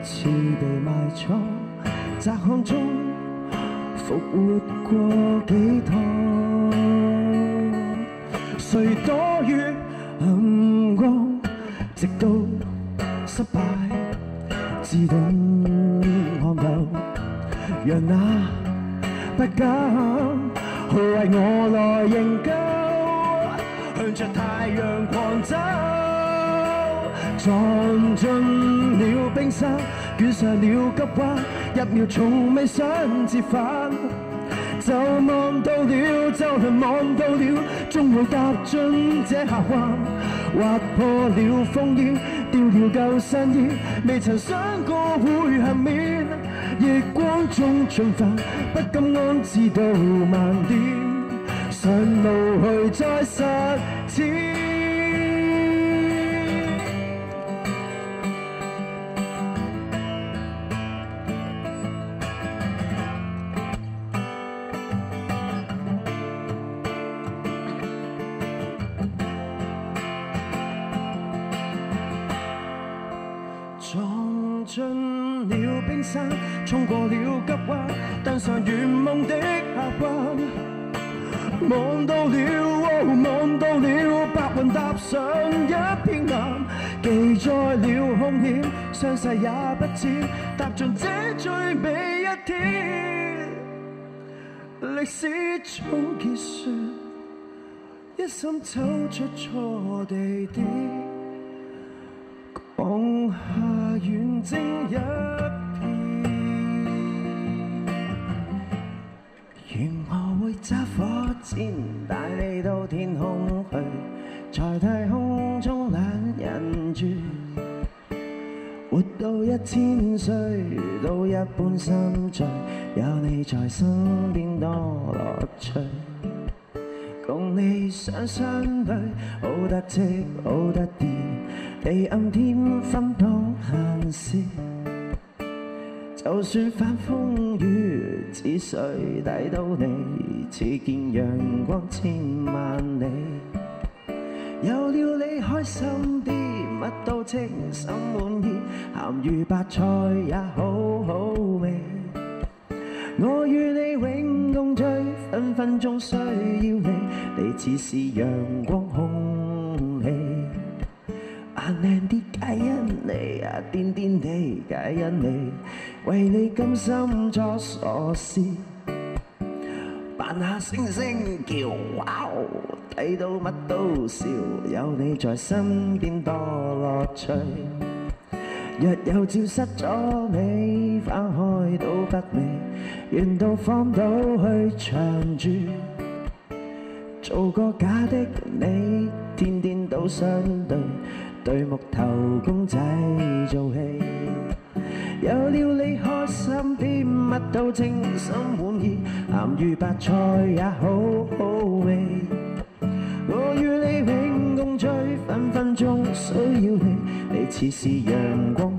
次被埋葬，窄巷中復活過幾趟，誰躲於暗光，直到失敗自動看透，讓那不敢去為我來營救，向着太陽狂走，撞進了冰山，捲上了急彎，一秒從未想折返，就望到了，就能望到了，終會踏進這下彎，劃破了烽煙，掉了舊身衣，未曾想過會幸免，逆光中進發，不敢安置到慢點，上路去再實踐。撞進了冰山，衝過了急彎，登上圓夢的峽灣，望到了，望到了，白雲踏上一片藍，記載了凶險，傷勢也不止，踏進這最美一天，歷史總結說，一心走出錯地點。放下遠征一片，願我會揸火箭帶你到天空去，在太空中懶人住，活到1000歲都一般心醉，有你在身邊多樂趣。共你雙雙對，好得戚好得意，地暗天分當閒事。就算翻風雨，只需睇到你，似見陽光千萬里。有了你開心啲，乜都稱心滿意，鹹魚白菜也好好味。我與你永共聚，分分鐘需要你，你似是陽光空氣。眼靚啲皆因你啊，癲癲地皆因你，為你甘心作傻事，扮下星星叫哇，睇到乜都笑，有你在身邊多樂趣。若有朝失咗你，花開到不美，願到荒島去長住，做個假的你，天天都相對，對木頭公仔做戲。有了你開心啲，乜都稱心滿意，鹹魚白菜也好好味。我與你永共聚，分分鐘需要你，你似是陽光